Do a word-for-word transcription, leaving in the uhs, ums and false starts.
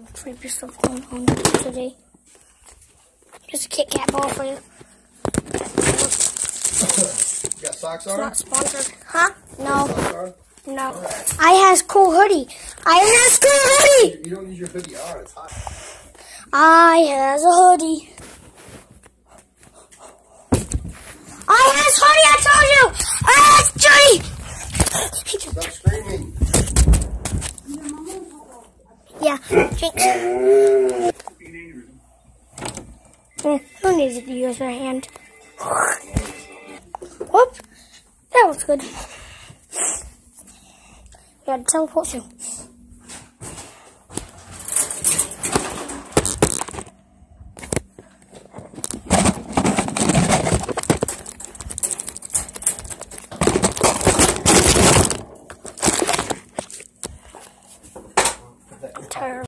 Trade yourself going home today. Just a Kit Kat ball for you. You got socks on? Not sponsored. Huh? No. No. Right. I has cool hoodie. I has cool hoodie. You don't need your hoodie on. It's hot. I has a hoodie. I has hoodie. I told you. I has tree. Stop screaming. Yeah. Jinx. Yeah, who needs to use their hand? Whoop. That was good. Yeah, teleport soon.